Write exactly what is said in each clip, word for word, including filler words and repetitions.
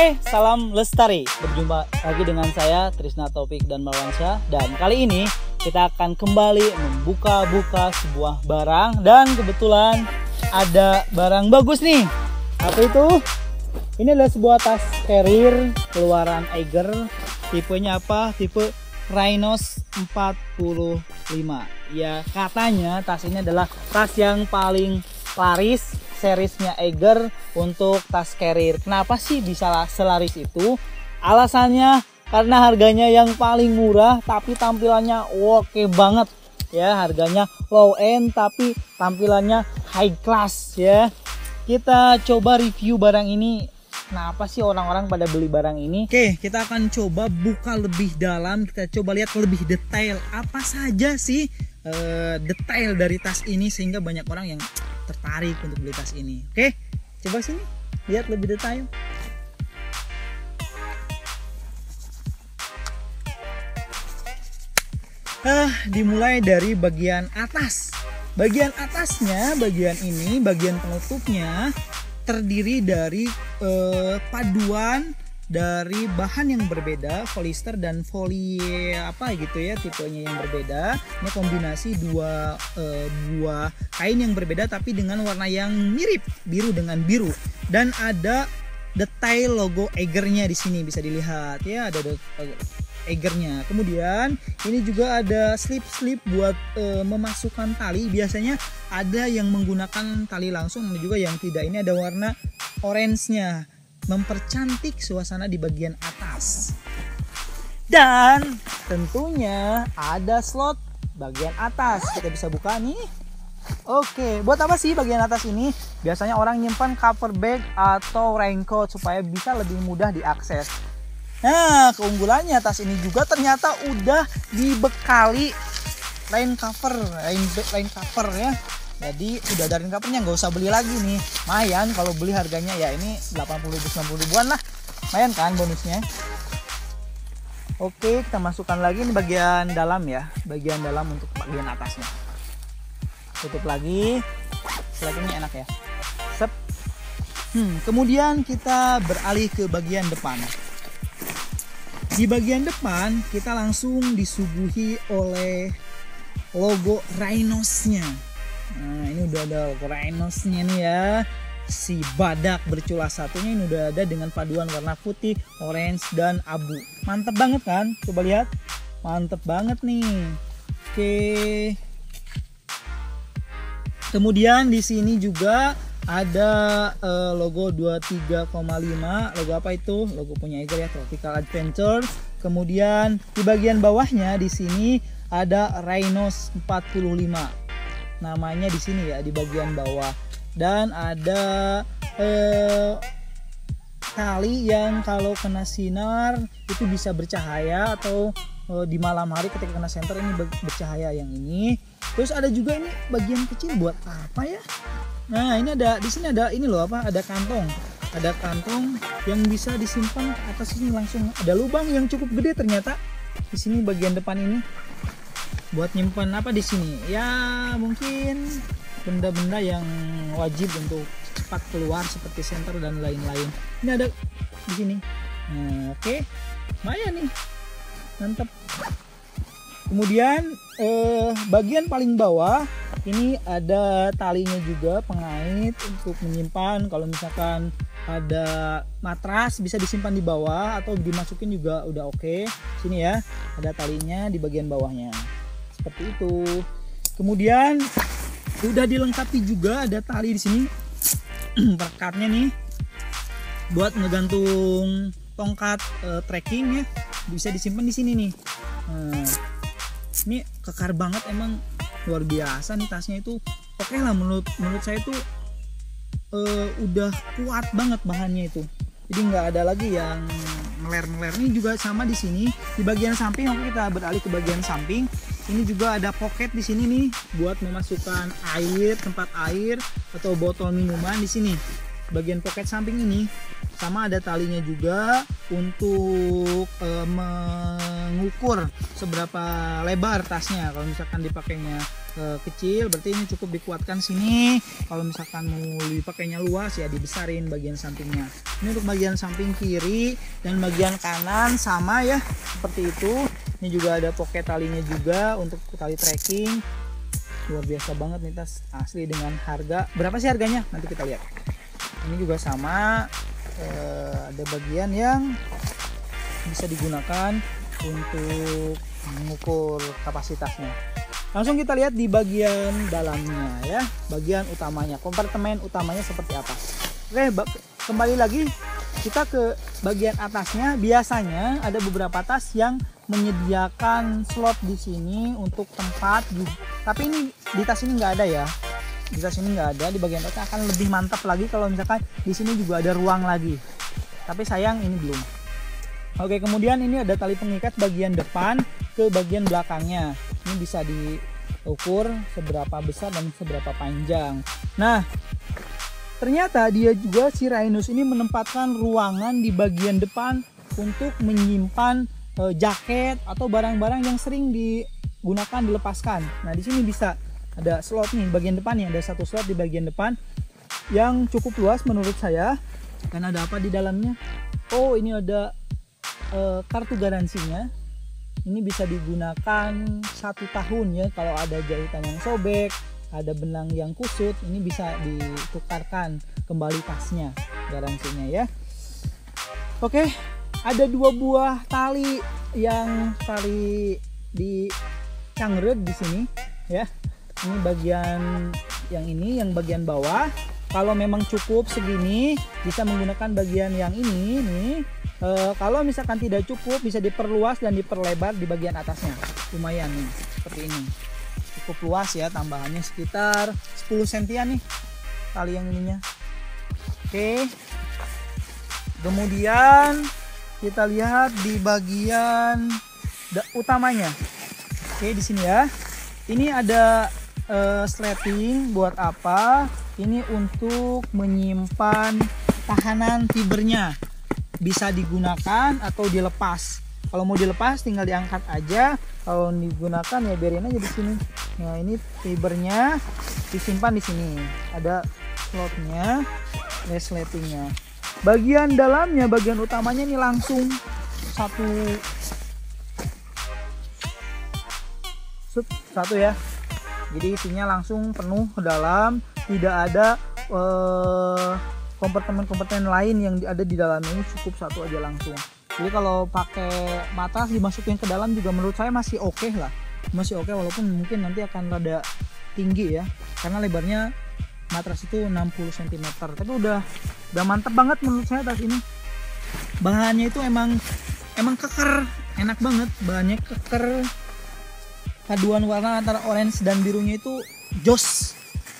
Oke, salam lestari. Berjumpa lagi dengan saya Trisna Taufik dan Marwansyah. Dan kali ini kita akan kembali membuka-buka sebuah barang. Dan kebetulan ada barang bagus nih. Apa itu? Ini adalah sebuah tas carrier keluaran Eiger. Tipenya apa? Tipe Rhinos empat puluh lima. Ya, katanya tas ini adalah tas yang paling laris seriesnya Eiger untuk tas carrier. Kenapa sih bisa selaris itu? Alasannya karena harganya yang paling murah tapi tampilannya oke banget ya. Harganya low end tapi tampilannya high class ya. Kita coba review barang ini. Kenapa sih orang-orang pada beli barang ini? Oke, kita akan coba buka lebih dalam. Kita coba lihat lebih detail apa saja sih uh, detail dari tas ini sehingga banyak orang yang tertarik untuk beli tas ini. Oke, coba sini lihat lebih detail. Ah, dimulai dari bagian atas. Bagian atasnya, bagian ini, bagian penutupnya terdiri dari eh, paduan dari bahan yang berbeda, polyester dan foli apa gitu ya, tipenya yang berbeda. Ini kombinasi dua e, buah kain yang berbeda tapi dengan warna yang mirip, biru dengan biru. Dan ada detail logo Eiger-nya di sini bisa dilihat ya, ada Eiger-nya. Kemudian ini juga ada slip-slip buat e, memasukkan tali. Biasanya ada yang menggunakan tali langsung, ada juga yang tidak. Ini ada warna orange-nya, mempercantik suasana di bagian atas. Dan tentunya ada slot bagian atas. Kita bisa buka nih. Oke, buat apa sih bagian atas ini? Biasanya orang nyimpan cover bag atau raincoat supaya bisa lebih mudah diakses. Nah, keunggulannya tas ini juga ternyata udah dibekali rain cover, rain bag, rain cover ya. Jadi udah ada rain covernya, nggak usah beli lagi nih. Lumayan kalau beli harganya ya ini delapan puluh ribu sembilan puluh ribuan lah. Lumayan kan bonusnya. Oke, kita masukkan lagi ini bagian dalam ya. Bagian dalam untuk bagian atasnya. Tutup lagi. Setelah ini enak ya. Sep. Hmm, kemudian kita beralih ke bagian depan. Di bagian depan kita langsung disuguhi oleh logo Rhinos-nya. Nah, ini udah ada logo Rhinos-nya nih ya. Si badak bercula satunya ini udah ada dengan paduan warna putih, orange dan abu. Mantep banget kan? Coba lihat. Mantep banget nih. Oke. Kemudian di sini juga ada uh, logo dua puluh tiga koma lima. Logo apa itu? Logo punya Eiger ya, Tropical Adventure. Kemudian di bagian bawahnya di sini ada Rhinos empat puluh lima. Namanya di sini ya, di bagian bawah. Dan ada eh, tali yang kalau kena sinar itu bisa bercahaya, atau eh, di malam hari ketika kena senter ini bercahaya yang ini. Terus ada juga ini bagian kecil buat apa ya? Nah, ini ada di sini ada ini loh apa? Ada kantong. Ada kantong yang bisa disimpan atas sini langsung. Ada lubang yang cukup gede ternyata di sini bagian depan ini. Buat nyimpan apa di sini? Ya mungkin benda-benda yang wajib untuk cepat keluar seperti senter dan lain-lain. Ini ada di sini. Nah, oke, okay. Lumayan nih, mantap. Kemudian eh, bagian paling bawah ini ada talinya juga, pengait untuk menyimpan. Kalau misalkan ada matras bisa disimpan di bawah atau dimasukin juga udah oke. Okay. Sini ya, ada talinya di bagian bawahnya. Seperti itu. Kemudian udah dilengkapi juga ada tali di sini. Perekatnya nih buat ngegantung tongkat e, trekking ya. Bisa disimpan di sini nih. Nah, ini kekar banget, emang luar biasa nih tasnya itu. Oke okay lah menurut menurut saya itu e, udah kuat banget bahannya itu. Jadi nggak ada lagi yang meler-meler. Ini juga sama di sini di bagian samping. Oke, kita beralih ke bagian samping. Ini juga ada pocket di sini nih buat memasukkan air, tempat air atau botol minuman di sini. Bagian pocket samping ini sama ada talinya juga untuk e, mengukur seberapa lebar tasnya. Kalau misalkan dipakainya uh, kecil, berarti ini cukup dikuatkan sini. Kalau misalkan mau dipakainya luas ya dibesarin bagian sampingnya. Ini untuk bagian samping kiri dan bagian kanan sama ya, seperti itu. Ini juga ada pocket talinya juga untuk tali trekking. Luar biasa banget nih tas, asli dengan harga. Berapa sih harganya? Nanti kita lihat. Ini juga sama, uh, ada bagian yang bisa digunakan untuk mengukur kapasitasnya. Langsung kita lihat di bagian dalamnya ya, bagian utamanya, kompartemen utamanya seperti apa. Oke, kembali lagi kita ke bagian atasnya. Biasanya ada beberapa tas yang menyediakan slot di sini untuk tempat, tapi ini di tas ini nggak ada ya. Di tas ini nggak ada. Di bagian atas akan lebih mantap lagi kalau misalkan di sini juga ada ruang lagi. Tapi sayang ini belum. Oke, kemudian ini ada tali pengikat bagian depan ke bagian belakangnya. Ini bisa diukur seberapa besar dan seberapa panjang. Nah, ternyata dia juga si Rhinus ini menempatkan ruangan di bagian depan untuk menyimpan e, jaket atau barang-barang yang sering digunakan dilepaskan. Nah, di sini bisa ada slot nih bagian depan, yang ada satu slot di bagian depan yang cukup luas menurut saya. Dan ada apa di dalamnya? Oh, ini ada Uh, kartu garansinya. Ini bisa digunakan satu tahun ya. Kalau ada jahitan yang sobek, ada benang yang kusut, ini bisa ditukarkan kembali tasnya, garansinya ya. Oke, ada dua buah tali yang tali di cangred di sini ya. Ini bagian yang ini, yang bagian bawah. Kalau memang cukup segini, bisa menggunakan bagian yang ini nih. E, kalau misalkan tidak cukup, bisa diperluas dan diperlebar di bagian atasnya. Lumayan nih, seperti ini. Cukup luas ya, tambahannya sekitar sepuluh sentian nih tali yang ininya. Oke. Kemudian kita lihat di bagian utamanya. Oke, di sini ya. Ini ada e, sleting buat apa? Ini untuk menyimpan tahanan fibernya. Bisa digunakan atau dilepas. Kalau mau dilepas tinggal diangkat aja. Kalau digunakan ya biarin aja di sini. Nah, ini fibernya disimpan di sini. Ada slotnya, resletingnya. Bagian dalamnya, bagian utamanya ini langsung satu satu ya. Jadi isinya langsung penuh ke dalam, tidak ada eh, kompartemen-kompartemen lain yang ada di dalamnya. Ini cukup satu aja langsung. Jadi kalau pakai matras dimasukin ke dalam juga menurut saya masih oke okay lah, masih oke okay, walaupun mungkin nanti akan rada tinggi ya, karena lebarnya matras itu enam puluh sentimeter. Tapi udah udah mantep banget menurut saya tas ini. Bahannya itu emang emang keker, enak banget, bahannya keker. Paduan warna antara orange dan birunya itu jos.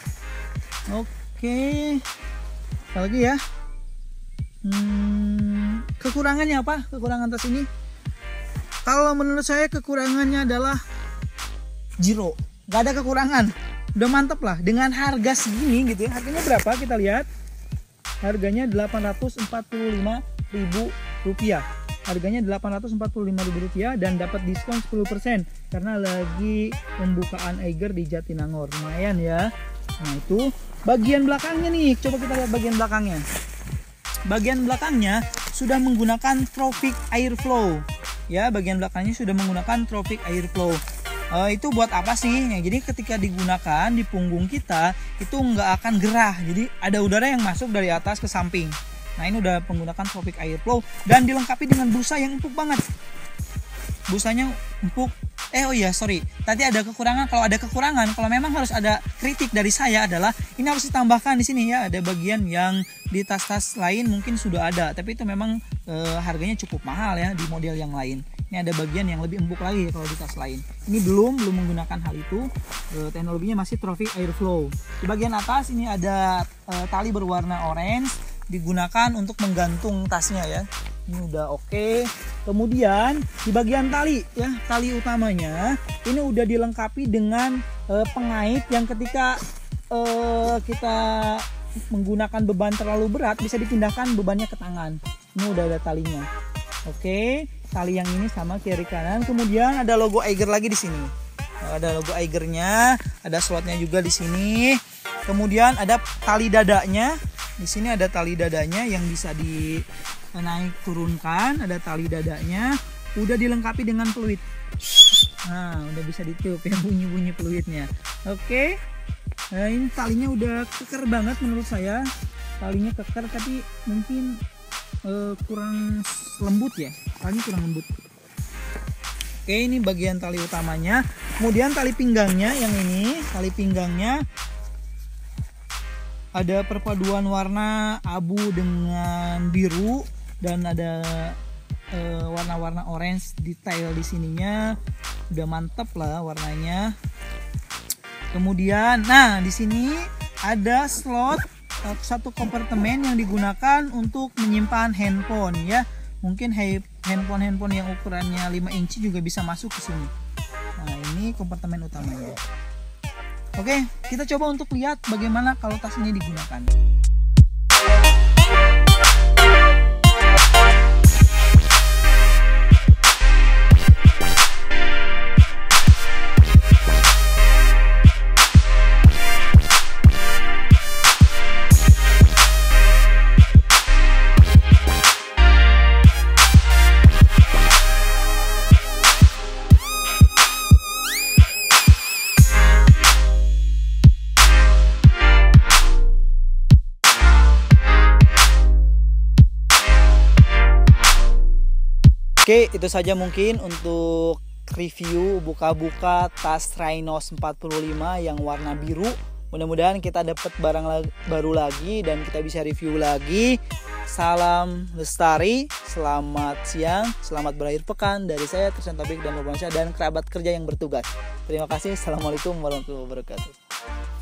Oke. Apa lagi ya? Hmm, kekurangannya apa? Kekurangan tas ini? Kalau menurut saya kekurangannya adalah zero. Gak ada kekurangan. Udah mantep lah. Dengan harga segini gitu ya. Harganya berapa? Kita lihat. Harganya delapan ratus empat puluh lima ribu rupiah. Harganya delapan ratus empat puluh lima ribu rupiah dan dapat diskon sepuluh persen karena lagi pembukaan Eiger di Jatinangor. Lumayan ya. Nah, itu bagian belakangnya nih. Coba kita lihat bagian belakangnya. Bagian belakangnya sudah menggunakan Tropic Airflow. Ya, bagian belakangnya sudah menggunakan Tropic Airflow. Uh, itu buat apa sih? Ya, jadi ketika digunakan di punggung kita itu nggak akan gerah. Jadi ada udara yang masuk dari atas ke samping. Nah, ini udah menggunakan Tropic Airflow dan dilengkapi dengan busa yang empuk banget. Busanya empuk. Eh oh iya sorry, tadi ada kekurangan. Kalau ada kekurangan, kalau memang harus ada kritik dari saya adalah ini harus ditambahkan di sini ya. Ada bagian yang di tas-tas lain mungkin sudah ada, tapi itu memang e, harganya cukup mahal ya di model yang lain. Ini ada bagian yang lebih empuk lagi kalau di tas lain. Ini belum belum menggunakan hal itu. E, teknologinya masih Tropic Airflow. Di bagian atas ini ada e, tali berwarna orange digunakan untuk menggantung tasnya ya. Ini udah oke. Okay. Kemudian di bagian tali ya, tali utamanya ini udah dilengkapi dengan e, pengait yang ketika e, kita menggunakan beban terlalu berat bisa dipindahkan bebannya ke tangan. Ini udah ada talinya. Oke, okay. Tali yang ini sama kiri kanan. Kemudian ada logo Eiger lagi di sini. Ada logo Eiger-nya, ada slotnya juga di sini. Kemudian ada tali dadanya. Di sini ada tali dadanya yang bisa dinaik turunkan, ada tali dadanya. Udah dilengkapi dengan peluit. Nah, udah bisa ditiup ya bunyi-bunyi peluitnya. Oke. Nah, ini talinya udah keker banget menurut saya. Talinya keker tapi mungkin uh, kurang lembut ya. Talinya kurang lembut. Oke, ini bagian tali utamanya. Kemudian tali pinggangnya yang ini, tali pinggangnya ada perpaduan warna abu dengan biru dan ada uh, warna-warna orange detail di sininya. Udah mantap lah warnanya. Kemudian, nah di sini ada slot satu kompartemen yang digunakan untuk menyimpan handphone ya. Mungkin handphone-handphone yang ukurannya lima inci juga bisa masuk ke sini. Nah, ini kompartemen utamanya. Oke, kita coba untuk lihat bagaimana kalau tas ini digunakan. Oke, itu saja mungkin untuk review buka-buka tas Rhinos empat puluh lima yang warna biru. Mudah-mudahan kita dapat barang lag baru lagi dan kita bisa review lagi. Salam lestari, selamat siang, selamat berakhir pekan dari saya Tristan Taufik dan Nurmansyah dan kerabat kerja yang bertugas. Terima kasih. Assalamualaikum warahmatullahi wabarakatuh.